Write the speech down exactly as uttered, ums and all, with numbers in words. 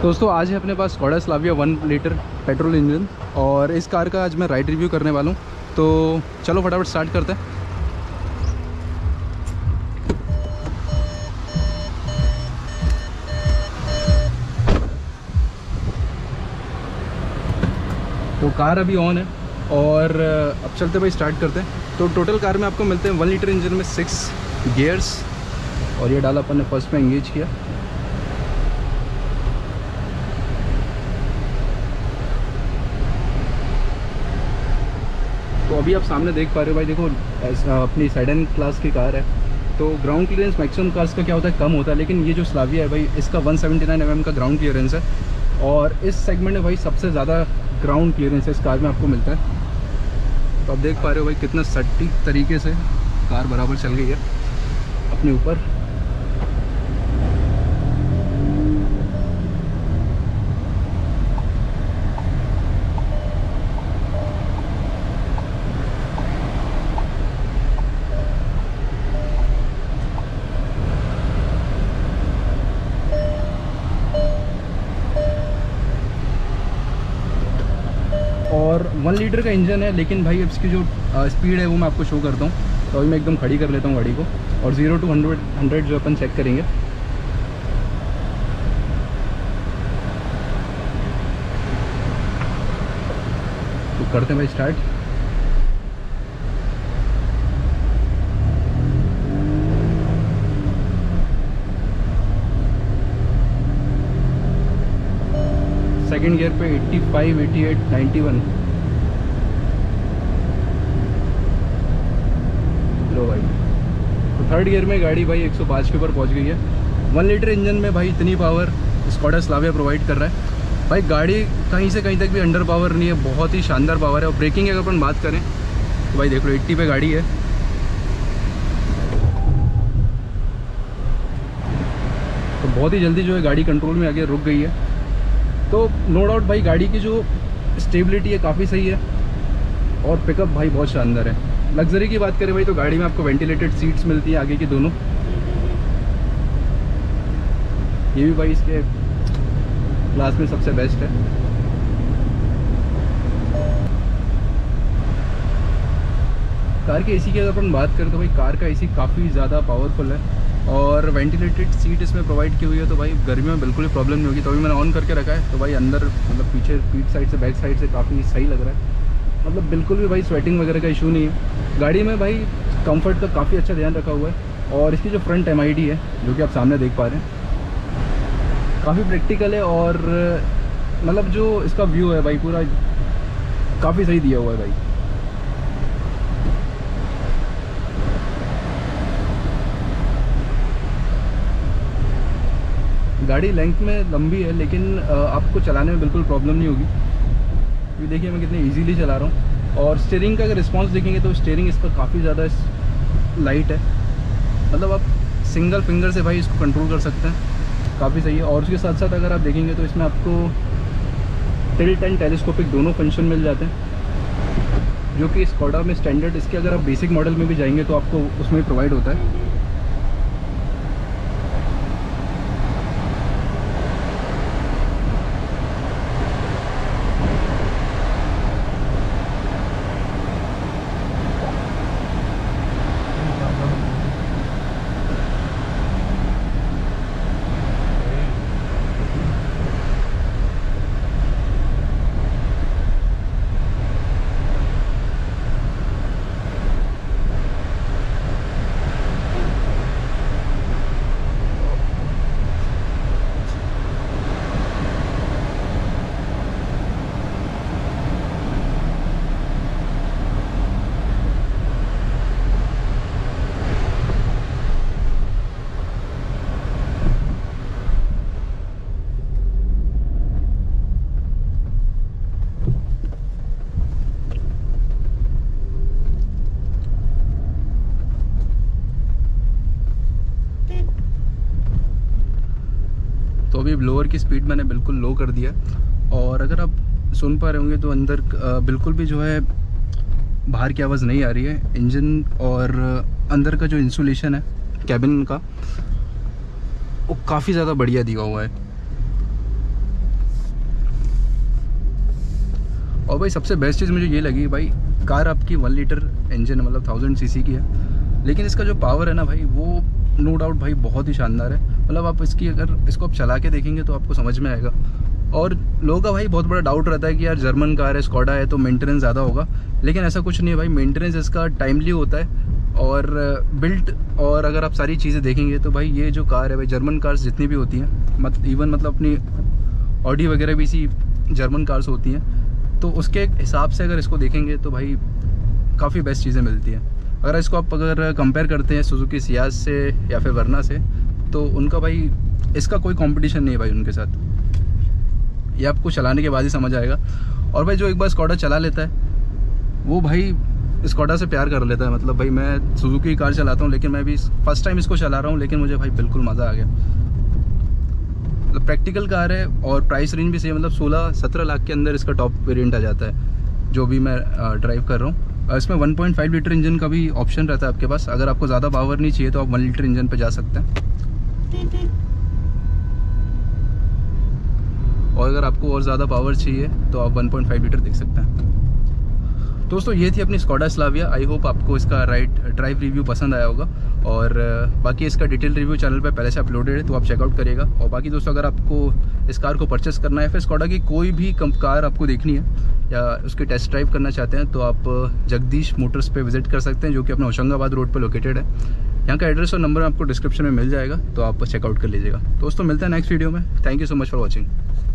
दोस्तों आज है अपने पास Skoda Slavia one litre petrol engine और इस कार का आज मैं राइड रिव्यू करने वाला हूँ। तो चलो फटाफट स्टार्ट करते हैं। तो कार अभी ऑन है और अब चलते भाई स्टार्ट करते हैं। तो टोटल कार में आपको मिलते हैं वन लीटर इंजन में सिक्स गियर्स और ये डाला अपन ने फर्स्ट में एंगेज किया। तो अभी आप सामने देख पा रहे हो भाई, देखो अपनी सेडान क्लास की कार है तो ग्राउंड क्लियरेंस मैक्सिमम कार्स का क्या होता है, कम होता है, लेकिन ये जो स्लाविया है भाई इसका one seventy nine M M का ग्राउंड क्लियरेंस है और इस सेगमेंट में भाई सबसे ज़्यादा ग्राउंड क्लियरेंस इस कार में आपको मिलता है। तो आप देख पा रहे हो भाई कितना सटीक तरीके से कार बराबर चल गई है अपने ऊपर। और वन लीटर का इंजन है, लेकिन भाई इसकी जो स्पीड है वो मैं आपको शो करता हूँ। तो अभी मैं एकदम खड़ी कर लेता हूँ गाड़ी को और ज़ीरो टू हंड्रेड हंड्रेड जो अपन चेक करेंगे। तो करते हैं भाई स्टार्ट। सेकेंड गियर पे eighty five, eighty eight, ninety one. लो भाई, तो थर्ड गियर में गाड़ी भाई एक सौ पाँच के ऊपर पहुंच गई है। वन लीटर इंजन में भाई इतनी पावर स्कोडा स्लाविया प्रोवाइड कर रहा है भाई। गाड़ी कहीं से कहीं तक भी अंडर पावर नहीं है, बहुत ही शानदार पावर है। और ब्रेकिंग की अगर अपन बात करें तो भाई देख लो अस्सी पे गाड़ी है तो बहुत ही जल्दी जो है गाड़ी कंट्रोल में आके रुक गई है। तो नो डाउट भाई गाड़ी की जो स्टेबिलिटी है काफ़ी सही है और पिकअप भाई बहुत शानदार है। लग्जरी की बात करें भाई तो गाड़ी में आपको वेंटिलेटेड सीट्स मिलती हैं आगे की दोनों। ये भी भाई इसके क्लास में सबसे बेस्ट है। कार के एसी की अगर अपन बात करें तो भाई कार का एसी काफ़ी ज़्यादा पावरफुल है और वेंटिलेटेड सीट इसमें प्रोवाइड की हुई है तो भाई गर्मियों में बिल्कुल भी प्रॉब्लम नहीं होगी। तो अभी मैंने ऑन करके रखा है तो भाई अंदर मतलब पीछे पीठ साइड से बैक साइड से काफ़ी सही लग रहा है, मतलब बिल्कुल भी भाई स्वेटिंग वगैरह का इशू नहीं है। गाड़ी में भाई कंफर्ट का काफ़ी अच्छा ध्यान रखा हुआ है और इसकी जो फ्रंट एम आई डी है जो कि आप सामने देख पा रहे हैं काफ़ी प्रैक्टिकल है और मतलब जो इसका व्यू है भाई पूरा काफ़ी सही दिया हुआ है भाई। गाड़ी लेंथ में लंबी है लेकिन आपको चलाने में बिल्कुल प्रॉब्लम नहीं होगी। ये देखिए मैं कितने इजीली चला रहा हूँ। और स्टीयरिंग का अगर रिस्पांस देखेंगे तो स्टीयरिंग इसका काफ़ी ज़्यादा लाइट है, मतलब आप सिंगल फिंगर से भाई इसको कंट्रोल कर सकते हैं, काफ़ी सही है। और उसके साथ साथ अगर आप देखेंगे तो इसमें आपको टिल्ट एंड टेलीस्कोपिक दोनों फंक्शन मिल जाते हैं जो कि स्कोडा में स्टैंडर्ड इसके अगर आप बेसिक मॉडल में भी जाएंगे तो आपको उसमें प्रोवाइड होता है। तो अभी ब्लोअर की स्पीड मैंने बिल्कुल लो कर दिया और अगर आप सुन पा रहे होंगे तो अंदर बिल्कुल भी जो है बाहर की आवाज़ नहीं आ रही है। इंजन और अंदर का जो इंसुलेशन है कैबिन का वो काफ़ी ज़्यादा बढ़िया दिया हुआ है। और भाई सबसे बेस्ट चीज़ मुझे ये लगी भाई, कार आपकी वन लीटर इंजन मतलब थाउजेंड सी सी की है, लेकिन इसका जो पावर है ना भाई वो नो डाउट भाई बहुत ही शानदार है। मतलब आप इसकी अगर इसको आप चला के देखेंगे तो आपको समझ में आएगा। और लोगों का भाई बहुत बड़ा डाउट रहता है कि यार जर्मन कार है, स्कोडा है, तो मेंटेनेंस ज़्यादा होगा, लेकिन ऐसा कुछ नहीं है भाई। मेंटेनेंस इसका टाइमली होता है और बिल्ट, और अगर आप सारी चीज़ें देखेंगे तो भाई ये जो कार है भाई, जर्मन कार्स जितनी भी होती हैं, मत इवन मतलब अपनी ऑडी वगैरह भी इसी जर्मन कार्स होती हैं, तो उसके हिसाब से अगर इसको देखेंगे तो भाई काफ़ी बेस्ट चीज़ें मिलती हैं। अगर इसको आप अगर कंपेयर करते हैं सुजुकी सियाज से या फिर वर्ना से, तो उनका भाई इसका कोई कंपटीशन नहीं है भाई उनके साथ। ये आपको चलाने के बाद ही समझ आएगा। और भाई जो एक बार स्कोडा चला लेता है वो भाई स्कोडा से प्यार कर लेता है। मतलब भाई मैं सुजुकी की कार चलाता हूँ, लेकिन मैं भी फर्स्ट टाइम इसको चला रहा हूँ, लेकिन मुझे भाई बिल्कुल मज़ा आ गया। मतलब प्रैक्टिकल कार है और प्राइस रेंज भी सही है। मतलब सोलह सत्रह लाख के अंदर इसका टॉप वेरिएंट आ जाता है जो भी मैं ड्राइव कर रहा हूँ। इसमें one point five litre engine का भी ऑप्शन रहता है आपके पास। अगर आपको ज़्यादा पावर नहीं चाहिए तो आप वन लीटर इंजन पे जा सकते हैं, और अगर आपको और ज़्यादा पावर चाहिए तो आप वन पॉइंट फाइव लीटर देख सकते हैं। दोस्तों ये थी अपनी स्कोडा स्लाविया। आई होप आपको इसका राइड ड्राइव रिव्यू पसंद आया होगा, और बाकी इसका डिटेल रिव्यू चैनल पे पहले से अपलोडेड है, तो आप चेकआउट करिएगा। और बाकी दोस्तों अगर आपको इस कार को परचेस करना है, फिर स्कोडा की कोई भी कम कार आपको देखनी है या उसकी टेस्ट ड्राइव करना चाहते हैं, तो आप जगदीश मोटर्स पे विजिट कर सकते हैं, जो कि अपना होशंगाबाद रोड पर लोकेटेड है। यहाँ का एड्रेस और नंबर आपको डिस्क्रिप्शन में मिल जाएगा, तो आप चेकआउट कर लीजिएगा। दोस्तों मिलते हैं नेक्स्ट वीडियो में। Thank you so much for watching.